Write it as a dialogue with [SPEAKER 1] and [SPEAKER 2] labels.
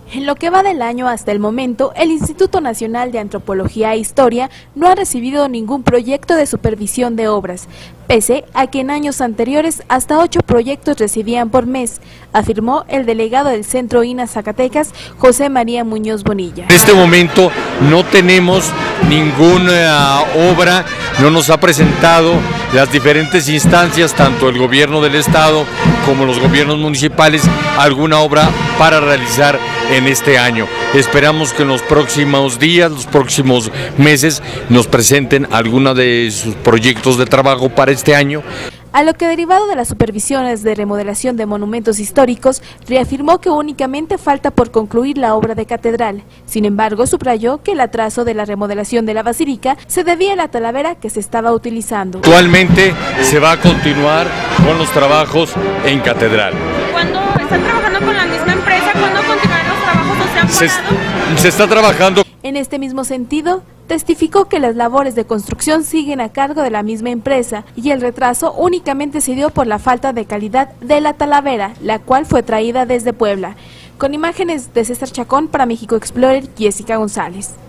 [SPEAKER 1] En lo que va del año hasta el momento, el Instituto Nacional de Antropología e Historia no ha recibido ningún proyecto de supervisión de obras, pese a que en años anteriores hasta 8 proyectos recibían por mes, afirmó el delegado del Centro INAH Zacatecas, José María Muñoz Bonilla.
[SPEAKER 2] En este momento no tenemos ninguna obra, no nos ha presentado las diferentes instancias, tanto el gobierno del estado como los gobiernos municipales, alguna obra para realizar en este año. Esperamos que en los próximos días, los próximos meses, nos presenten alguna de sus proyectos de trabajo para este año.
[SPEAKER 1] A lo que derivado de las supervisiones de remodelación de monumentos históricos, reafirmó que únicamente falta por concluir la obra de catedral. Sin embargo, subrayó que el atraso de la remodelación de la basílica se debía a la talavera que se estaba utilizando.
[SPEAKER 2] Actualmente se va a continuar con los trabajos en catedral.
[SPEAKER 3] ¿Cuándo están trabajando con la misma empresa? ¿Cuándo continuarán los trabajos o se han parado?
[SPEAKER 2] Se está trabajando.
[SPEAKER 1] En este mismo sentido, testificó que las labores de construcción siguen a cargo de la misma empresa y el retraso únicamente se dio por la falta de calidad de la talavera, la cual fue traída desde Puebla. Con imágenes de César Chacón para México Explorer, Jessica González.